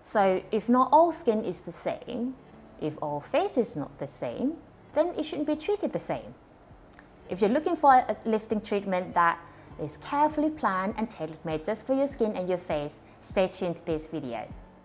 So if not all skin is the same, if all face is not the same, then it shouldn't be treated the same. If you're looking for a lifting treatment that is carefully planned and tailor-made just for your skin and your face, stay tuned to this video.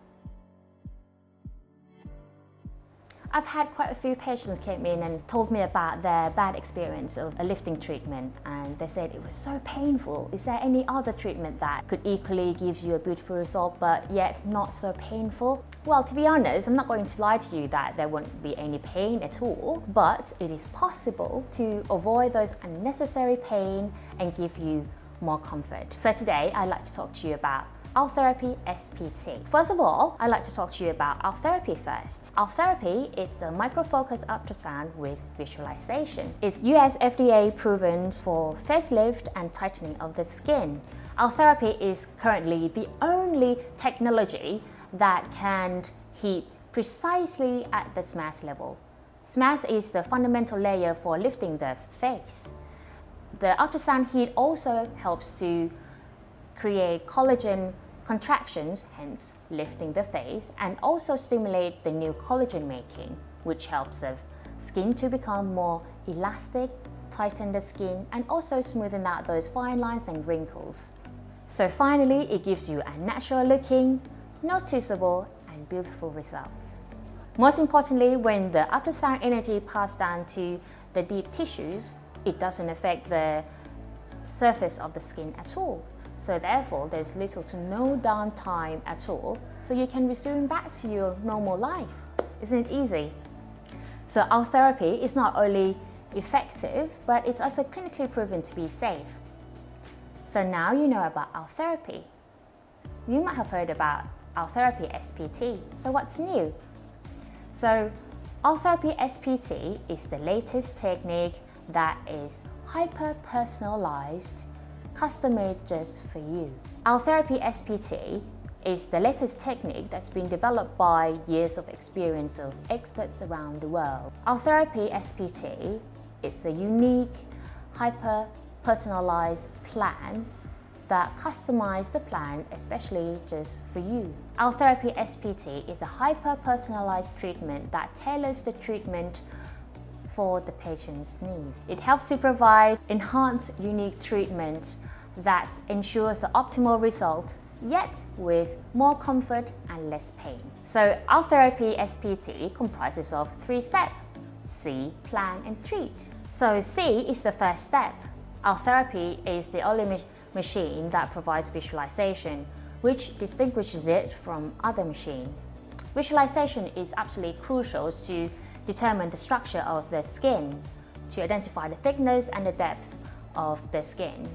I've had quite a few patients came in and told me about their bad experience of a lifting treatment, and they said it was so painful. Is there any other treatment that could equally give you a beautiful result but yet not so painful? Well, to be honest, I'm not going to lie to you that there won't be any pain at all, but it is possible to avoid those unnecessary pain and give you more comfort. So today I'd like to talk to you about Ultherapy SPT. First of all, I'd like to talk to you about Ultherapy first. Ultherapy is a microfocus ultrasound with visualization. It's US FDA proven for facelift and tightening of the skin. Ultherapy is currently the only technology that can hit precisely at the SMAS level. SMAS is the fundamental layer for lifting the face. The ultrasound heat also helps to create collagen contractions, hence lifting the face, and also stimulate the new collagen making, which helps the skin to become more elastic, tighten the skin, and also smoothen out those fine lines and wrinkles. So finally, it gives you a natural looking, noticeable, and beautiful result. Most importantly, when the ultrasound energy passes down to the deep tissues, it doesn't affect the surface of the skin at all. So therefore, there's little to no downtime at all, so you can resume back to your normal life. Isn't it easy? So Ultherapy is not only effective, but it's also clinically proven to be safe. So now you know about Ultherapy. You might have heard about Ultherapy SPT. So what's new? So Ultherapy SPT is the latest technique that is hyper-personalized, custom-made just for you. Ultherapy SPT is the latest technique that's been developed by years of experience of experts around the world. Ultherapy SPT is a unique, hyper-personalized plan that customizes the plan especially just for you. Ultherapy SPT is a hyper-personalized treatment that tailors the treatment for the patient's need. It helps to provide enhanced, unique treatment that ensures the optimal result, yet with more comfort and less pain. So Ultherapy SPT comprises of 3 steps: see, plan, and treat. So see is the first step. Ultherapy is the only machine that provides visualization, which distinguishes it from other machines. Visualization is absolutely crucial to determine the structure of the skin, to identify the thickness and the depth of the skin.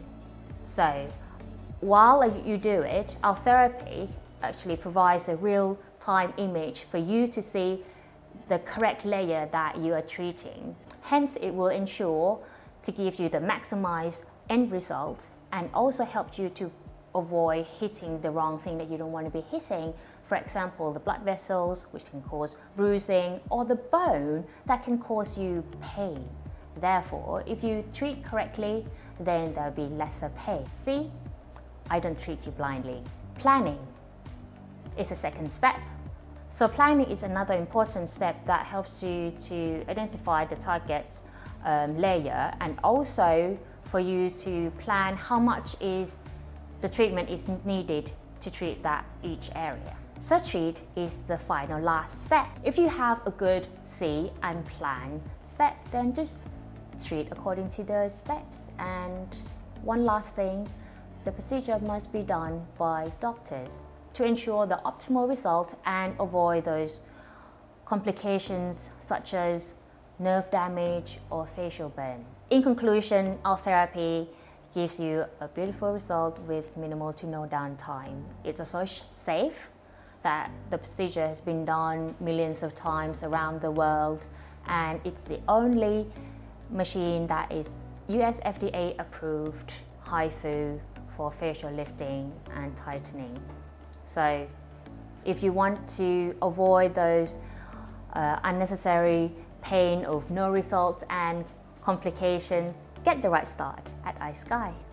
So while you do it, Ultherapy actually provides a real-time image for you to see the correct layer that you are treating. Hence, it will ensure to give you the maximized end result and also help you to avoid hitting the wrong thing that you don't want to be hitting. For example, the blood vessels, which can cause bruising, or the bone that can cause you pain. Therefore, if you treat correctly, then there'll be lesser pain. See, I don't treat you blindly. Planning is a second step. So planning is another important step that helps you to identify the target layer, and also for you to plan how much the treatment is needed to treat that each area. So treat is the final last step. If you have a good see and plan step, then just treat according to those steps. And one last thing, the procedure must be done by doctors to ensure the optimal result and avoid those complications such as nerve damage or facial burn. In conclusion, Ultherapy gives you a beautiful result with minimal to no downtime. It's also safe, that the procedure has been done millions of times around the world, and it's the only machine that is US FDA approved HIFU for facial lifting and tightening. So if you want to avoid those unnecessary pain of no result and complication, get the right start at iSky.